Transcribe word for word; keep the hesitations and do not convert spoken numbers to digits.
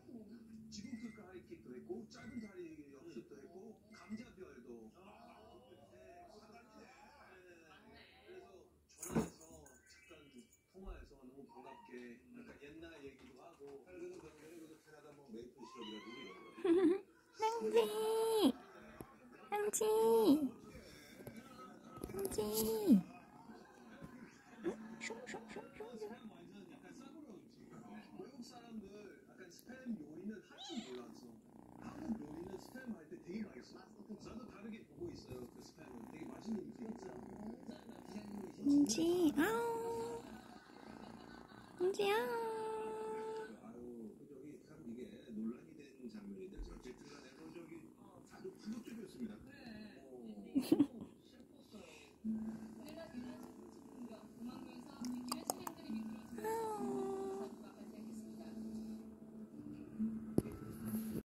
지붕특가 하이킥도 했고 짧은 다리 역습도 했고 감자별도. 네, 사단이네. 그래서 전화해서 잠깐 통화해서 너무 반갑게 약간 옛날 얘기도 하고. 그래서 그래서 캐나다 뭐 메이플 시럽이라고 이런 거. 형지, 형지, 형지. 외국 사람들 약간 스팸 요리는 할 줄 몰랐어. 한국 요리는 스팸 할 때 되게 맛있어. 나도 다르게 보고 있어요. 그 스팸은 되게 맛있는 음식이죠. 형지, 아우, 형지야. 아유, 그 저기 참 이게 논란이 된 장면인데 어쨌든 간에 저기 아주 파격적이었습니다. 네.